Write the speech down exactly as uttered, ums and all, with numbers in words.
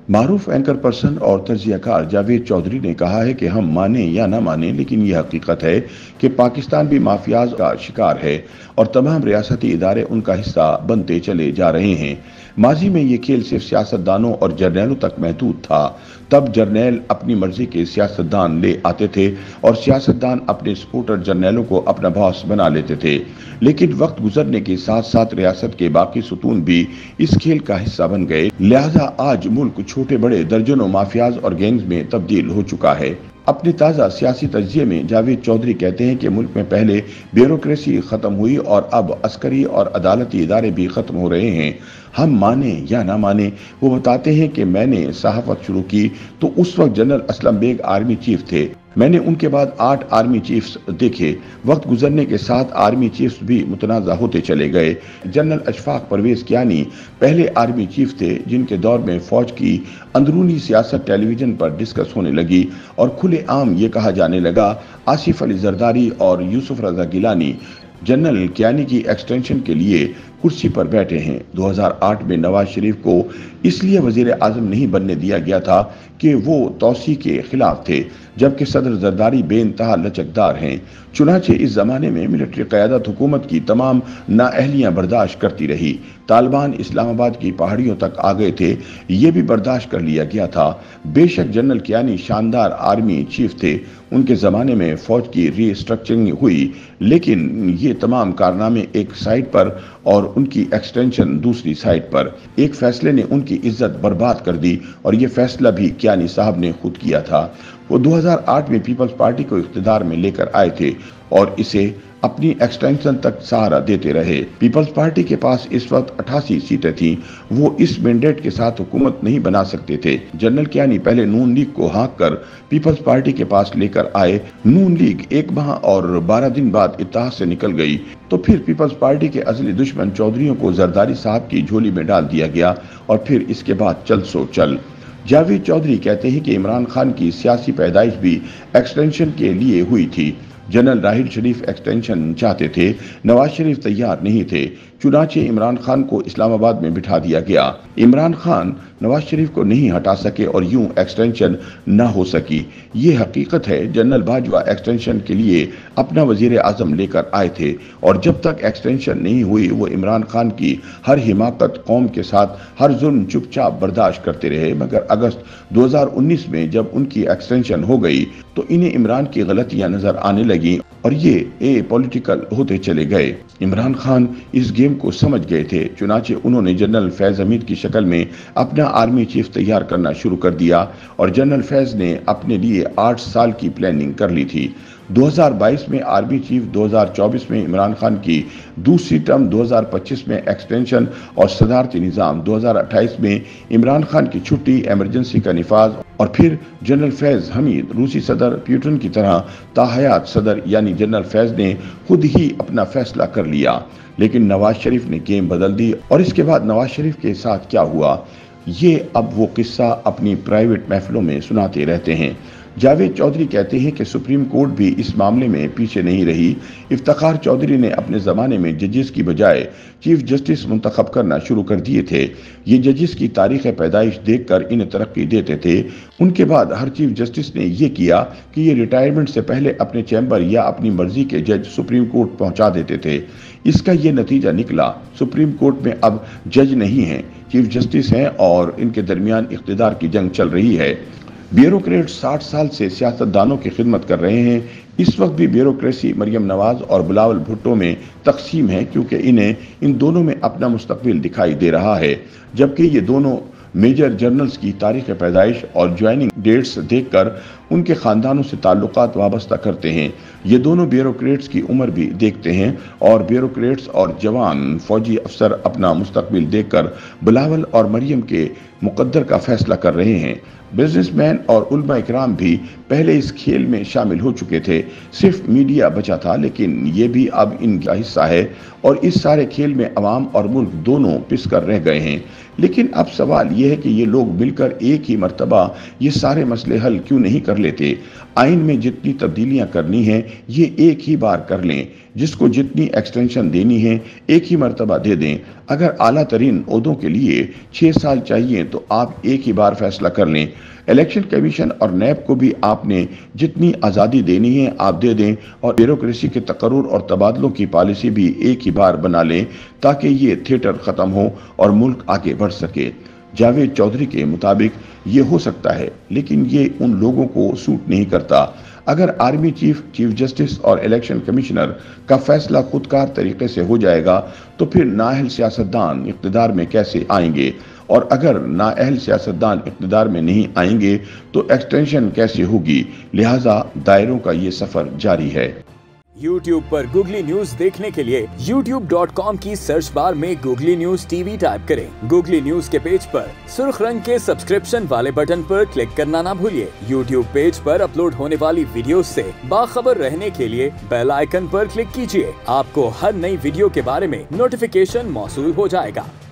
معروف anchor person اور تجزیہ کار جاوید چودھری نے کہا ہے کہ ہم مانیں یا نہ مانیں لیکن یہ حقیقت ہے کہ پاکستان بھی مافیاز کا شکار ہے اور تمام ریاستی ادارے ان کا حصہ بنتے چلے جا رہے ہیں۔ ماضی میں یہ کھیل صرف سیاستدانوں اور جرنیلوں تک محدود تھا۔ تب جرنیل اپنی مرضی کے سیاستدان لے آتے تھے اور سیاستدان اپنے سپورٹر جرنیلوں کو اپنا باس بنا لیتے تھے، لیکن وقت گزرنے کے ساتھ ساتھ ریاست کے باقی ستون بھی اس کھیل کا حصہ بن گئے، لہذا آج ملک چھوٹے بڑے درجنوں مافیاز اور گینگز میں تبدیل ہو چکا ہے۔ اپنے تازہ سیاسی تجزیے میں جاوید چودھری کہتے ہیں کہ ملک میں پہلے بیوروکریسی ختم ہوئی اور اب عسکری اور عدالتی ادارے بھی ختم ہو رہے ہیں۔ ہم مانیں یا نہ مانیں، وہ بتاتے ہیں کہ میں نے صحافت شروع کی تو اس وقت general Aslam Beg army chief تھے۔ میں نے ان کے بعد آٹھ آرمی چیفز دیکھے۔ وقت گزرنے کے ساتھ آرمی چیفز بھی متنازع ہوتے چلے گئے۔ جنرل اشفاق پرویز کیانی پہلے آرمی چیف تھے جن کے دور میں فوج کی اندرونی سیاست ٹیلی ویژن پر ڈسکس ہونے لگی اور کھلے عام یہ کہا جانے لگا آصف علی زرداری اور یوسف رضا گیلانی جنرل کیانی کی ایکسٹینشن کے لیے کرسی پر بیٹھے ہیں۔ دو ہزار آٹھ میں نواز شریف کو اس لیے وزیر اعظم نہیں بننے دیا گیا تھا کہ وہ توسیع کے خلاف تھے، جبکہ صدر زرداری بے انتہا لچکدار ہیں۔ چنانچہ اس زمانے میں ملٹری قیادت حکومت کی تمام نااہلیاں برداشت کرتی رہی۔ طالبان اسلام آباد کی پہاڑیوں تک آ گئے تھے، یہ بھی برداشت کر لیا گیا تھا۔ بے شک جنرل کیانی شاندار آرمی چیف تھے، ان کے زمانے میں فوج کی ری اسٹرکچرنگ ہوئی، لیکن یہ تمام کارنامے ایک سائٹ پر اور ان کی ایکسٹینشن دوسری سائٹ پر۔ ایک فیصلے نے ان کی عزت برباد کر دی اور یہ فیصلہ بھی کیانی صاحب نے خود کیا تھا۔ وہ دو ہزار آٹھ میں پیپلز پارٹی کو اقتدار میں لے کر آئے تھے اور اسے اپنی ایکسٹینشن تک سہارا دیتے رہے۔ پیپلز پارٹی کے پاس اس وقت اٹھاسی سیٹیں تھیں، وہ اس مینڈیٹ کے ساتھ حکومت نہیں بنا سکتے تھے۔ جنرل کیانی پہلے نون لیگ کو ہانک کر پیپلز پارٹی کے پاس لے کر آئے۔ نون لیگ ایک ماہ اور بارہ دن بعد اتحاد سے نکل گئی تو پھر پیپلز پارٹی کے اصلی دشمن چودھریوں کو زرداری صاحب کی جھولی میں ڈال دیا گیا اور پھر اس کے بعد چل سو چل۔ جاوید چودھری کہتے ہیں کہ عمران خان کی سیاسی پیدائش بھی ایکسٹینشن کے لیے ہوئی تھی۔ جنرل راحیل شریف ایکسٹینشن چاہتے تھے، نواز شریف تیار نہیں تھے، چنانچہ عمران خان کو اسلام آباد میں بٹھا دیا گیا۔ عمران خان نواز شریف کو نہیں ہٹا سکے اور یوں ایکسٹینشن نہ ہو سکی۔ یہ حقیقت ہے۔ جنرل باجوہ ایکسٹینشن کے لیے اپنا وزیر اعظم لے کر آئے تھے اور جب تک ایکسٹینشن نہیں ہوئی وہ عمران خان کی ہر حماقت، قوم کے ساتھ ہر ظلم چپ چاپ برداشت کرتے رہے، مگر اگست دو ہزار انیس میں جب ان کی ایکسٹینشن ہو گئی تو انہیں عمران کی غلطیاں نظر آنے لگیں اور یہ اے پولیٹیکل ہوتے چلے گئے۔ عمران خان اس گیم کو سمجھ گئے تھے، چنانچہ انہوں نے جنرل فیض حمید کی شکل میں اپنا آرمی چیف تیار کرنا شروع کر دیا اور جنرل فیض نے اپنے لیے آٹھ سال کی پلاننگ کر لی تھی۔ دو ہزار بائیس میں آرمی چیف، دو ہزار چوبیس میں عمران خان کی دوسری ٹرم، دو ہزار پچیس میں ایکسٹینشن اور صدارتی نظام، دو ہزار اٹھائیس میں عمران خان کی چھٹی، ایمرجنسی کا نفاذ اور پھر جنرل فیض حمید روسی صدر پیوٹن کی طرح تاحیات صدر یعنی جنرل فیض نے خود ہی اپنا فیصلہ کر لیا، لیکن نواز شریف نے گیم بدل دی۔ اور اس کے بعد نواز شریف کے ساتھ کیا ہوا یہ اب وہ قصہ اپنی پرائیویٹ محفلوں میں سناتے رہتے ہیں۔ جاوید چودھری کہتے ہیں کہ سپریم کورٹ بھی اس معاملے میں پیچھے نہیں رہی۔ افتخار چودھری نے اپنے زمانے میں ججز کی بجائے چیف جسٹس منتخب کرنا شروع کر دیے تھے۔ یہ ججز کی تاریخ پیدائش دیکھ کر انہیں ترقی دیتے تھے۔ ان کے بعد ہر چیف جسٹس نے یہ کیا کہ یہ ریٹائرمنٹ سے پہلے اپنے چیمبر یا اپنی مرضی کے جج سپریم کورٹ پہنچا دیتے تھے۔ اس کا یہ نتیجہ نکلا سپریم کورٹ میں اب جج نہیں ہیں، چیف جسٹس ہیں اور ان کے درمیان اقتدار کی جنگ چل رہی ہے۔ بیوروکریٹ ساٹھ سال سے سیاستدانوں کی خدمت کر رہے ہیں۔ اس وقت بھی بیوروکریسی مریم نواز اور بلاول بھٹو میں تقسیم ہے کیونکہ انہیں ان دونوں میں اپنا مستقبل دکھائی دے رہا ہے، جبکہ یہ دونوں میجر جرنلز کی تاریخ پیدائش اور جوائننگ ڈیٹس دیکھ کر ان کے خاندانوں سے تعلقات وابستہ کرتے ہیں۔ یہ دونوں بیوروکریٹس کی عمر بھی دیکھتے ہیں اور بیوروکریٹس اور جوان فوجی افسر اپنا مستقبل دیکھ کر بلاول اور مریم کے مقدر کا فیصلہ کر رہے ہیں۔ بزنس مین اور علماء اکرام بھی پہلے اس کھیل میں شامل ہو چکے تھے، صرف میڈیا بچا تھا، لیکن یہ بھی اب ان کا حصہ ہے اور اس سارے کھیل میں عوام اور ملک دونوں پس کر رہ گئے ہیں۔ لیکن اب سوال یہ ہے کہ یہ لوگ مل کر ایک ہی مرتبہ یہ سارے مسئلے حل کیوں نہیں کر لیتے؟ آئین میں جتنی تبدیلیاں کرنی ہیں ये एक ही बार कर लें। जिसको जितनी एक्सटेंशन देनी है एक ही मर्तबा दे दें। अगर आला तरीन ओहदों के लिए छः साल चाहिए तो आप एक ही बार फैसला कर लें। इलेक्शन कमीशन और नैब को भी आपने जितनी आज़ादी देनी है आप दे दें और ब्यूरोक्रेसी के तकर्रुर और तबादलों की पॉलिसी भी एक ही बार बना लें ताकि ये थिएटर ख़त्म हो और मुल्क आगे बढ़ सके। जावेद चौधरी के मुताबिक ये हो सकता है, लेकिन ये उन लोगों को सूट नहीं करता। अगर आर्मी चीफ, चीफ जस्टिस और इलेक्शन कमिश्नर का फैसला खुदकार तरीके से हो जाएगा तो फिर नाअहल सियासतदान इक़्तिदार में कैसे आएंगे, और अगर नाअहल सियासतदान इक़्तिदार में नहीं आएंगे तो एक्सटेंशन कैसे होगी। लिहाजा दायरों का ये सफर जारी है। यूट्यूब पर गूगली न्यूज देखने के लिए यूट्यूब डॉट कॉम की सर्च बार में गूगली न्यूज टीवी टाइप करें। गूगली न्यूज के पेज पर सुर्ख रंग के सब्सक्रिप्शन वाले बटन पर क्लिक करना ना भूलिए। यूट्यूब पेज पर अपलोड होने वाली वीडियोस से बाखबर रहने के लिए बेल आइकन पर क्लिक कीजिए। आपको हर नई वीडियो के बारे में नोटिफिकेशन मौसूल हो जाएगा।